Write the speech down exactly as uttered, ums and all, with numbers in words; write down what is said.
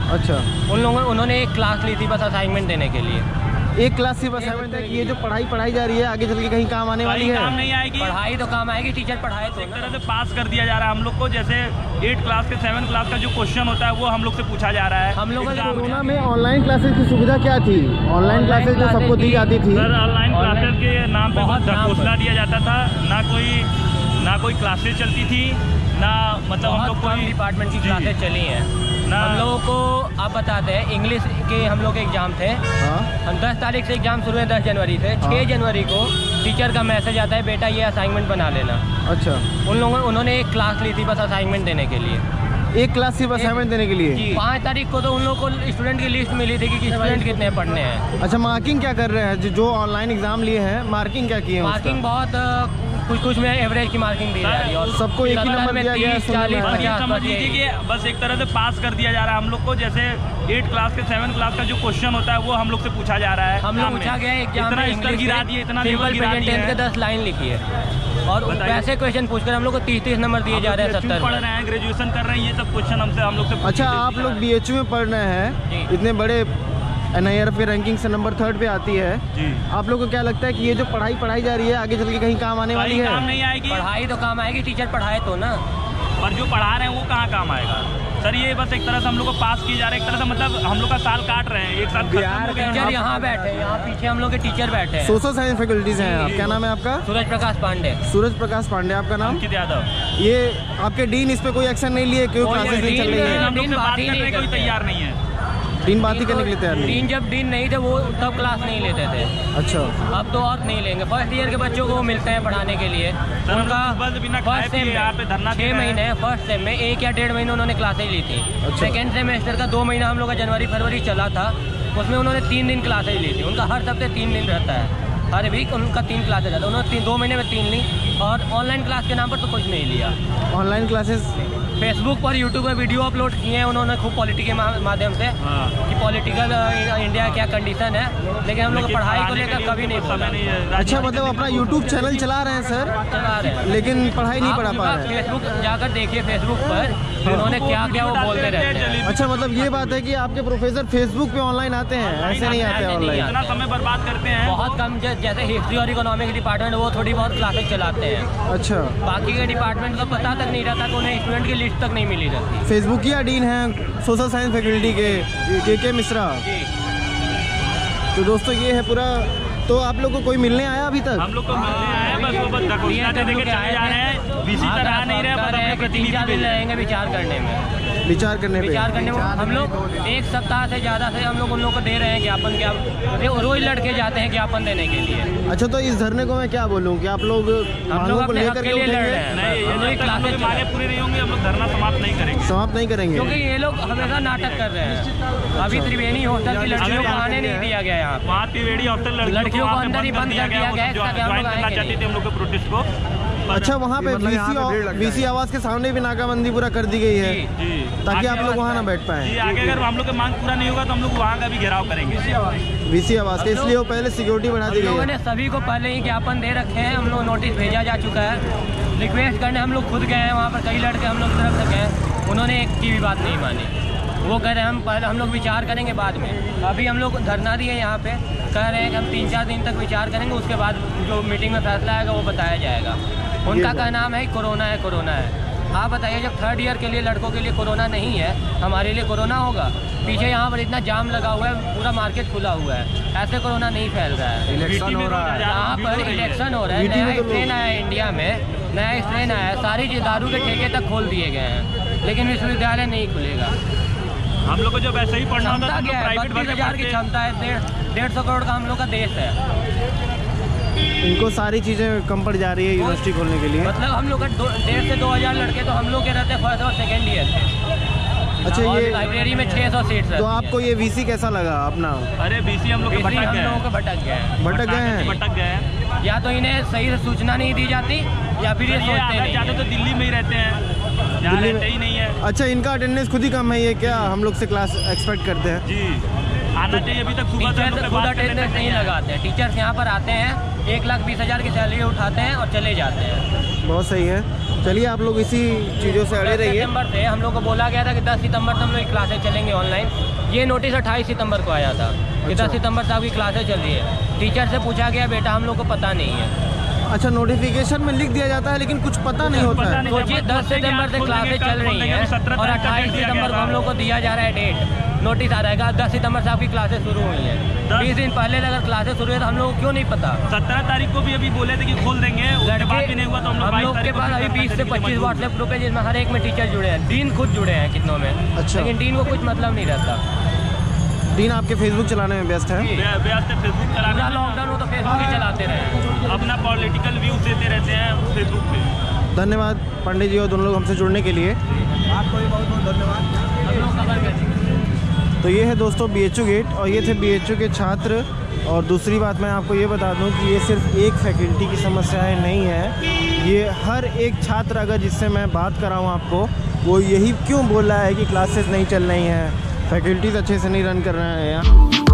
अच्छा, उन लोगों उन्होंने एक क्लास ली थी बस असाइनमेंट देने के लिए। एक क्लास सिर्फ असाइनमेंट है कि ये जो पढ़ाई पढ़ाई जा रही है आगे चल के कहीं काम आने वाली है? काम नहीं आएगी, पढ़ाई तो काम आएगी, टीचर पढ़ाए तो एक तरह से पास कर दिया जा रहा है हम लोग को। जैसे एट क्लास के सेवन क्लास का जो क्वेश्चन होता है वो हम लोग से पूछा जा रहा है। हम लोग कोरोना में ऑनलाइन क्लासेस की सुविधा क्या थी? ऑनलाइन क्लासेस जो सबको दी जाती थी सर, ऑनलाइन क्लासेस के नाम पे बहुत घोषणा दिया जाता था, ना कोई ना कोई क्लासेस चलती थी, ना मतलब हम लोग कोई डिपार्टमेंट की क्लासेस चली हैं। हम लोगों को आप बताते हैं इंग्लिश के हम लोग एग्जाम थे। हाँ? हम दस तारीख से एग्जाम शुरू है, दस जनवरी से। हाँ? छः जनवरी को टीचर का मैसेज आता है, बेटा ये असाइनमेंट बना लेना। अच्छा, उन लोगों उन्होंने एक क्लास ली थी बस असाइनमेंट देने के लिए। एक क्लास सिर्फ असाइनमेंट देने के लिए? पाँच तारीख को तो उन लोगों को स्टूडेंट की लिस्ट मिली थी कि स्टूडेंट कितने पढ़ने हैं। अच्छा, मार्किंग क्या कर रहे हैं जो ऑनलाइन एग्जाम लिए हैं? मार्किंग क्या की है? मार्किंग बहुत कुछ कुछ में एवरेज की मार्किंग दी जा रही है और सबको एक ही नंबर दिया गया है। चालीस पचास समझ लीजिए कि बस एक तरह से पास कर दिया जा रहा है हम लोग को। जैसे एट क्लास के सेवन क्लास का जो क्वेश्चन होता है वो हम लोग से पूछा जा रहा है। हम लोग पूछा गया है एग्जाम में इतना गिरा दिए, इतना लेवल गिरा दिए हैं। दस लाइन लिखी है और वैसे क्वेश्चन पूछकर हम लोग को तीस तीस नंबर दिए जा रहे हैं। सत्तर पढ़ रहे हैं, ग्रेजुएशन कर रहे हैं, ये सब क्वेश्चन हमसे हम लोग से। अच्छा, आप लोग बी एच यू में पढ़ रहे हैं, इतने बड़े एन आई आर एफ की रैंकिंग से नंबर थर्ड पे आती है जी। आप लोग को क्या लगता है कि ये जो पढ़ाई पढ़ाई जा रही है आगे चल के कहीं काम आने वाली है? काम नहीं आएगी, पढ़ाई तो काम आएगी, टीचर पढ़ाए तो ना। पर जो पढ़ा रहे हैं वो कहाँ काम आएगा सर? ये बस एक तरह से हम लोग को पास किए जा रहे हैं, एक तरह से मतलब हम लोग का साल काट रहे हैं, एक साल। टीचर यहाँ बैठे हैं, यहाँ पीछे हम लोग के टीचर बैठे हैं। सोशल साइंस फैकल्टीज हैं आप। क्या नाम है आपका? सूरज प्रकाश पांडे। सूरज प्रकाश पांडे आपका नाम? अंकित यादव। ये आपके डीन इस पे कोई एक्शन नहीं लिए? क्यों क्लासेस नहीं चल रही है? हम लोग से बात करने कोई तैयार नहीं है। डीन बात ही करने के लिए तैयार नहीं? डीन जब डीन नहीं थे वो तब क्लास नहीं लेते थे। अच्छा, अब तो और नहीं लेंगे। फर्स्ट ईयर के बच्चों को मिलते हैं पढ़ाने के लिए। उनका फर्स्ट सेम में छः महीने फर्स्ट सेम में एक या डेढ़ महीने उन्होंने क्लासेज ली थी। सेकेंड सेमेस्टर का दो महीना हम लोग का जनवरी फरवरी चला था, उसमें उन्होंने तीन दिन क्लासेज ली थी। उनका हर हफ्ते तीन दिन रहता है, हर वीक उनका तीन क्लासेज रहता है। उन्होंने तीन दो महीने में तीन ली और ऑनलाइन क्लास के नाम पर तो कुछ नहीं लिया। ऑनलाइन क्लासेस फेसबुक पर यूट्यूब पर वीडियो अपलोड किए हैं उन्होंने खूब पॉलिटिक्स के माध्यम से कि पॉलिटिकल इंडिया क्या कंडीशन है, लेकिन हम लोग पढ़ाई को लेकर कभी नहीं बोला। अच्छा, मतलब अपना यूट्यूब चैनल चला रहे हैं सर? चला रहे हैं, लेकिन पढ़ाई नहीं पढ़ा पा रहे हैं। फेसबुक जाकर देखिए, फेसबुक पर उन्होंने क्या क्या वो बोलते रहते हैं। अच्छा, मतलब ये बात है कि आपके प्रोफेसर फेसबुक पे ऑनलाइन आते हैं? ऐसे नहीं आते ऑनलाइन? इतना समय बर्बाद करते हैं बहुत कम। जैसे हिस्ट्री और इकोनॉमिक्स डिपार्टमेंट वो थोड़ी बहुत क्लासेस चलाते हैं। अच्छा, बाकी के डिपार्टमेंट को पता तक नहीं रहता कि उन्हें स्टूडेंट की लिस्ट तक नहीं मिली रहती। फेसबुक या डीन है सोशल साइंस फैकल्टी के के के मिश्रा। तो दोस्तों ये है पूरा। तो आप लोग को कोई मिलने आया अभी तक? हम लोग को मिलने आया बस वो बस घोषणा दे के चले जा रहे हैं। बीसी तरह नहीं रहे, बस अपने प्रतिनिधि रहेंगे विचार करने में विचार करने पे विचार करने में हम लोग एक सप्ताह से ज़्यादा से हम लोग उन लोग को दे रहे हैं ज्ञापन। क्या रोज लड़के जाते हैं ज्ञापन देने के लिए। अच्छा, तो इस धरने को मैं क्या बोलूँ कि आप लोग हम लोग अपने हक के लिए लड़ रहे हैं। नहीं, ये लोग क्लासेस मांगे पूरी नहीं होंगी, हम लोग धरना समाप्त नहीं करेंगे। समाप्त नहीं करेंगे क्योंकि ये लोग हमेशा नाटक कर रहे हैं। अभी त्रिवेणी हॉस्टल की लड़कियों को आने नहीं दिया गया यहाँ। वहाँ त्रिवेणी हॉस्टल लड़कियों को अंदर ही बंद कर दिया गया, ज्वाइन करना चाहते थे हम लोग के प्रोटेस्ट को। अच्छा, वहाँ पे वीसी आवास के सामने भी नाकाबंदी पूरा कर दी गई है ताकि आप लोग वहाँ ना बैठ पाए। आगे अगर हम लोग का मांग पूरा नहीं होगा तो हम लोग वहाँ का भी घेराव करेंगे वीसी आवास के। इसलिए वो पहले सिक्योरिटी बढ़ा दी गई है। लोगों ने सभी को पहले ही ज्ञापन दे रखे हैं। हम लोग नोटिस भेजा जा चुका है। रिक्वेस्ट करने हम लोग खुद गए हैं वहाँ पर, कई लड़के हम लोग तरफ से गए, उन्होंने एक की भी बात नहीं मानी। वो कह रहे हैं हम पहले हम लोग विचार करेंगे बाद में। अभी हम लोग धरना दिए यहाँ पे, कह रहे हैं कि हम तीन चार दिन तक विचार करेंगे, उसके बाद जो मीटिंग में फैसला आएगा वो बताया जाएगा। उनका क्या नाम है कोरोना है कोरोना है। आप बताइए, जब थर्ड ईयर के लिए लड़कों के लिए कोरोना नहीं है, हमारे लिए कोरोना होगा? पीछे यहाँ पर इतना जाम लगा हुआ है, पूरा मार्केट खुला हुआ है, ऐसे कोरोना नहीं फैल रहा है। इलेक्शन हो रहा है, यहाँ पर इलेक्शन हो रहा है, नया स्ट्रेन आया है इंडिया में, नया स्ट्रेन आया है, सारी दारू के ठेके तक खोल दिए गए हैं, लेकिन विश्वविद्यालय नहीं खुलेगा। हम लोग को जब ऐसे ही पढ़ना होता है, प्राइवेट बत्तीस हजार की क्षमता है, डेढ़ डेढ़ सौ करोड़ का हम लोग का देश है। इनको सारी चीज़ें कम पड़ जा रही है यूनिवर्सिटी खोलने के लिए। मतलब हम लोग का डेढ़ से दो हज़ार लड़के तो हम लोग के रहते हैं फर्स्ट और सेकेंड ईयर से। अच्छा, ये लाइब्रेरी में छह सौ सीट। तो आपको ये वीसी कैसा लगा अपना? अरे वीसी हम लोग भटक गए, हम लोगों को भटक गए भटक गए हैं भटक गए हैं। या तो इन्हें सही से सूचना नहीं दी जाती या फिर ये सोचते नहीं। जाते तो दिल्ली में ही रहते हैं, यहाँ रहते ही नहीं है। अच्छा, इनका अटेंडेंस खुद ही कम है, ये क्या हम लोग से क्लास एक्सपेक्ट करते हैं? जी, आना चाहिए। अभी तक सुबह से खुद अटेंडेंस नहीं लगाते हैं। टीचर्स यहाँ पर आते हैं, एक लाख बीस हज़ार की सैलरी उठाते हैं और चले जाते हैं। बहुत सही है। चलिए आप लोग इसी चीज़ों से अड़े दस रहिए। सितंबर से हम लोग को बोला गया था कि दस सितंबर से हम लोग की क्लासेस चलेंगे ऑनलाइन। ये नोटिस अट्ठाईस सितंबर को आया था कि अच्छा। दस सितंबर से आपकी क्लासेस चल रही है। टीचर से पूछा गया, बेटा हम लोग को पता नहीं है। अच्छा, नोटिफिकेशन में लिख दिया जाता है लेकिन कुछ पता नहीं होता पता है। नहीं। सोचिए दस सितंबर से क्लासेस चल रही हैं और अट्ठाईस सितंबर को हम लोग को दिया जा रहा है डेट, नोटिस आ रहेगा दस सितंबर से आपकी क्लासेस शुरू हुई हैं। बीस दिन पहले अगर क्लासेस शुरू है तो हम लोग को क्यों नहीं पता? सत्रह तारीख को भी अभी बोले थे कि खोल देंगे, उसके बाद भी नहीं हुआ तो हम लोग हम बाईस लोग के तारीख को पास अभी भी बीस से करने के लिए पच्चीस मजबूर व्हाट्सएप ग्रुप है जिसमें हर एक में टीचर जुड़े हैं। डीन खुद जुड़े हैं कितनों में, अच्छा। लेकिन डीन को कुछ मतलब नहीं रहता। डीन आपके फेसबुक चलाने में व्यस्त है। बे- ब्याज से फेसबुक चलाने पूरा में लॉकडाउन हो तो फेसबुक ही चलाते रहे। अपना पॉलिटिकल व्यूज देते रहते हैं फेसबुक पे। धन्यवाद पंडित जी और दोनों लोग हमसे जुड़ने के लिए। आपको भी बहुत बहुत धन्यवाद। हम लोग खबर करेंगे। तो ये है दोस्तों बी एच यू गेट और ये थे बी एच यू के छात्र। और दूसरी बात मैं आपको ये बता दूं कि ये सिर्फ एक फैकल्टी की समस्याएं नहीं है, ये हर एक छात्र अगर जिससे मैं बात कराऊं आपको, वो यही क्यों बोल रहा है कि क्लासेस नहीं चल रही हैं, फैकल्टीज़ अच्छे से नहीं रन कर रहे हैं यहाँ।